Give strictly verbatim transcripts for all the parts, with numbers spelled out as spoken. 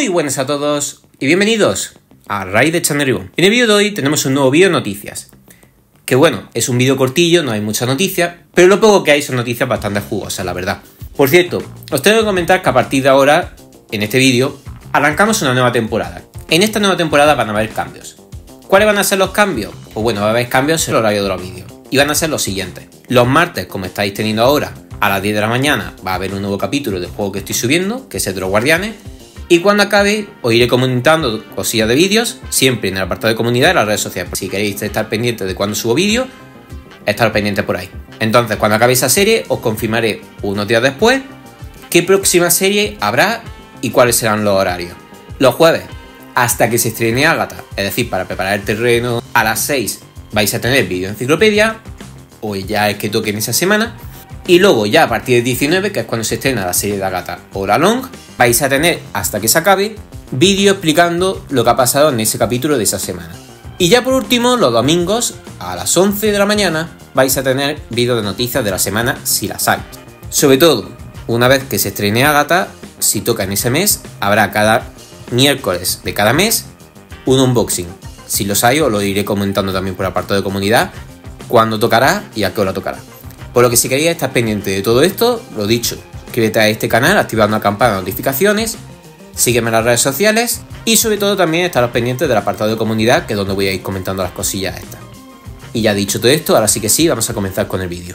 Muy buenas a todos y bienvenidos a Raid de Channel Review. En el vídeo de hoy tenemos un nuevo vídeo de noticias. Que bueno, es un vídeo cortillo, no hay mucha noticia, pero lo poco que hay son noticias bastante jugosas, la verdad. Por cierto, os tengo que comentar que a partir de ahora, en este vídeo, arrancamos una nueva temporada. En esta nueva temporada van a haber cambios. ¿Cuáles van a ser los cambios? Pues bueno, va a haber cambios en el horario de los vídeos. Y van a ser los siguientes. Los martes, como estáis teniendo ahora, a las diez de la mañana, va a haber un nuevo capítulo del juego que estoy subiendo, que es el de los Guardianes. Y cuando acabe, os iré comentando cosillas de vídeos, siempre en el apartado de comunidad y las redes sociales. Si queréis estar pendientes de cuando subo vídeos, estar pendientes por ahí. Entonces, cuando acabe esa serie, os confirmaré unos días después qué próxima serie habrá y cuáles serán los horarios. Los jueves, hasta que se estrene Agatha, es decir, para preparar el terreno, a las seis vais a tener vídeo enciclopedia, o ya es que toque en esa semana. Y luego ya a partir de diecinueve, que es cuando se estrena la serie de Agatha o la Long, vais a tener, hasta que se acabe, vídeo explicando lo que ha pasado en ese capítulo de esa semana. Y ya por último, los domingos, a las once de la mañana, vais a tener vídeo de noticias de la semana si las hay. Sobre todo, una vez que se estrene Agatha, si toca en ese mes, habrá cada miércoles de cada mes un unboxing. Si los hay, os lo iré comentando también por el apartado de comunidad, cuándo tocará y a qué hora tocará. Por lo que si queréis estar pendiente de todo esto, lo dicho, suscríbete a este canal activando la campana de notificaciones, sígueme en las redes sociales y sobre todo también estaros pendientes del apartado de comunidad, que es donde voy a ir comentando las cosillas estas. Y ya dicho todo esto, ahora sí que sí, vamos a comenzar con el vídeo.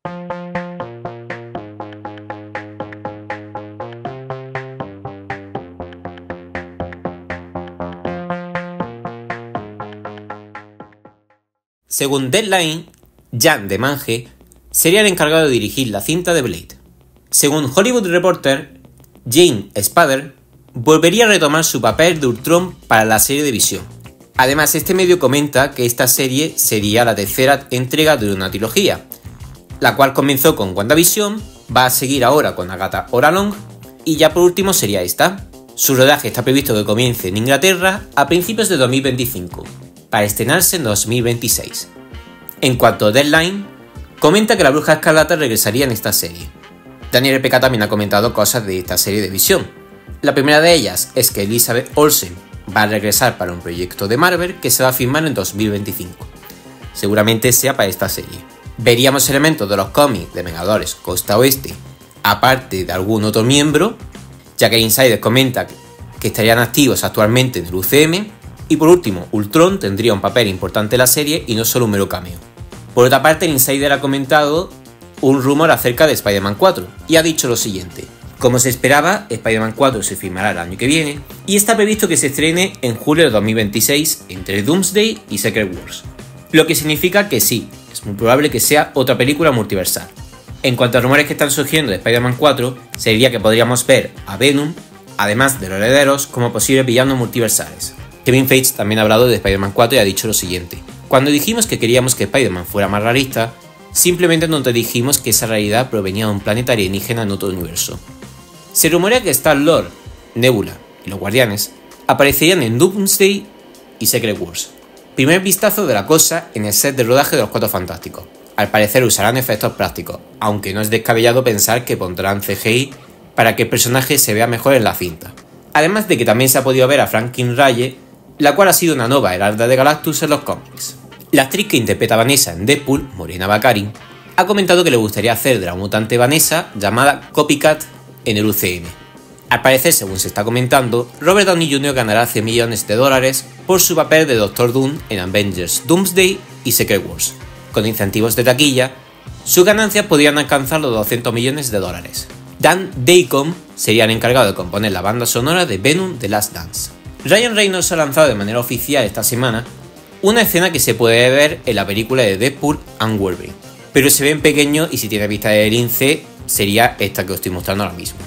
Según Deadline, Jan de Mange sería el encargado de dirigir la cinta de Blade. Según Hollywood Reporter, James Spader volvería a retomar su papel de Ultron para la serie de Visión. Además, este medio comenta que esta serie sería la tercera entrega de una trilogía, la cual comenzó con WandaVision, va a seguir ahora con Agatha o la Long, y ya por último sería esta. Su rodaje está previsto que comience en Inglaterra a principios de dos mil veinticinco, para estrenarse en dos mil veintiséis. En cuanto a Deadline, comenta que la Bruja Escarlata regresaría en esta serie. Daniel R P K también ha comentado cosas de esta serie de Visión. La primera de ellas es que Elizabeth Olsen va a regresar para un proyecto de Marvel que se va a filmar en dos mil veinticinco. Seguramente sea para esta serie. Veríamos elementos de los cómics de Vengadores Costa Oeste, aparte de algún otro miembro, ya que Insider comenta que estarían activos actualmente en el U C M. Y por último, Ultron tendría un papel importante en la serie y no solo un mero cameo. Por otra parte, el Insider ha comentado un rumor acerca de Spider-Man cuatro y ha dicho lo siguiente. Como se esperaba, Spider-Man cuatro se filmará el año que viene y está previsto que se estrene en julio de dos mil veintiséis entre Doomsday y Secret Wars. Lo que significa que sí, es muy probable que sea otra película multiversal. En cuanto a rumores que están surgiendo de Spider-Man cuatro, sería que podríamos ver a Venom, además de los herederos, como posibles villanos multiversales. Kevin Feige también ha hablado de Spider-Man cuatro y ha dicho lo siguiente. Cuando dijimos que queríamos que Spider-Man fuera más realista, simplemente no te dijimos que esa realidad provenía de un planeta alienígena en otro universo. Se rumorea que Star-Lord, Nebula y los Guardianes aparecerían en Doomsday y Secret Wars. Primer vistazo de la cosa en el set de rodaje de los Cuatro Fantásticos. Al parecer usarán efectos prácticos, aunque no es descabellado pensar que pondrán C G I para que el personaje se vea mejor en la cinta. Además de que también se ha podido ver a Franklin Rye, la cual ha sido una nueva heralda de Galactus en los cómics. La actriz que interpreta a Vanessa en Deadpool, Morena Baccarin, ha comentado que le gustaría hacer de la mutante Vanessa llamada Copycat en el U C M. Al parecer, según se está comentando, Robert Downey junior ganará cien millones de dólares por su papel de Doctor Doom en Avengers Doomsday y Secret Wars. Con incentivos de taquilla, sus ganancias podrían alcanzar los doscientos millones de dólares. Dan Deacon sería el encargado de componer la banda sonora de Venom The Last Dance. Ryan Reynolds ha lanzado de manera oficial esta semana una escena que se puede ver en la película de Deadpool and Wolverine, pero se ve en pequeño y si tiene vista de lince sería esta que os estoy mostrando ahora mismo.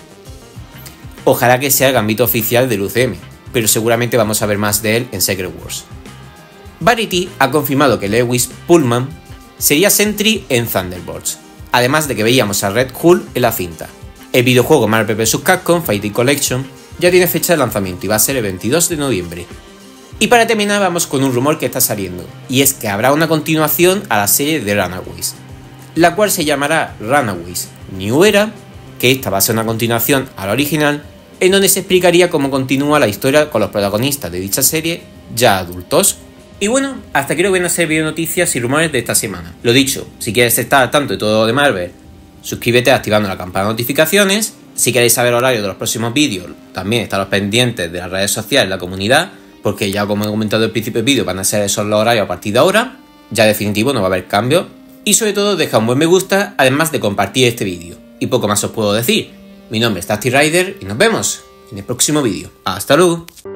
Ojalá que sea el gambito oficial del U C M, pero seguramente vamos a ver más de él en Secret Wars. Variety ha confirmado que Lewis Pullman sería Sentry en Thunderbolts, además de que veíamos a Red Hulk en la cinta. El videojuego Marvel versus. Capcom Fighting Collection ya tiene fecha de lanzamiento y va a ser el veintidós de noviembre. Y para terminar vamos con un rumor que está saliendo, y es que habrá una continuación a la serie de Runaways, la cual se llamará Runaways New Era, que esta va a ser una continuación a la original, en donde se explicaría cómo continúa la historia con los protagonistas de dicha serie ya adultos. Y bueno, hasta aquí lo que van a ser video noticias y rumores de esta semana. Lo dicho, si quieres estar al tanto de todo de Marvel, suscríbete activando la campana de notificaciones. Si queréis saber el horario de los próximos vídeos, también estaros pendientes de las redes sociales, la comunidad, porque ya como he comentado al principio del vídeo, van a ser esos los horarios a partir de ahora. Ya definitivo, no va a haber cambio. Y sobre todo, deja un buen me gusta, además de compartir este vídeo. Y poco más os puedo decir. Mi nombre es Tasty Rider y nos vemos en el próximo vídeo. ¡Hasta luego!